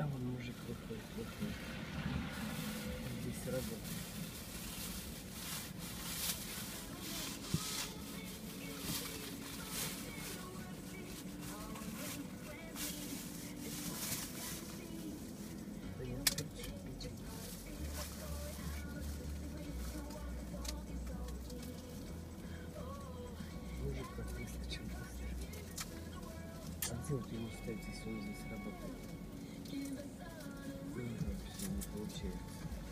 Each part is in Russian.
Там он мужик выходит. Здесь работает. Мужик как выскочил быстро. А где вот ему стоять, если он здесь работает? Все не получается.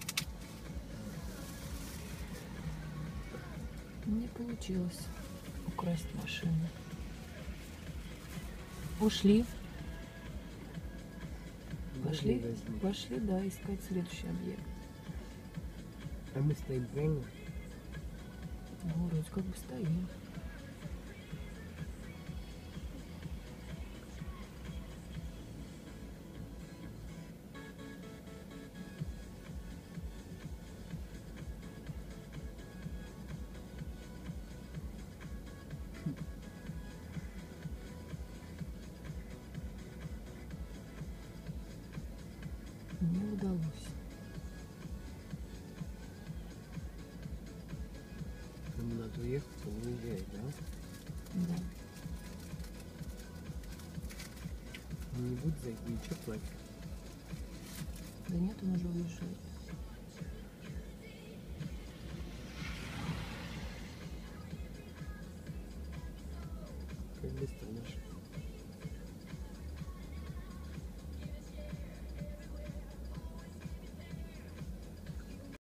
Не получилось украсть машину. Ушли. Пошли, да, искать следующий объект. А мы стоим правильно? Ну, вроде как бы стоим. Не удалось. Нам надо уехать, он уезжает, да? Да. Он не будет за это ничего платить. Да нет, он уже уезжает.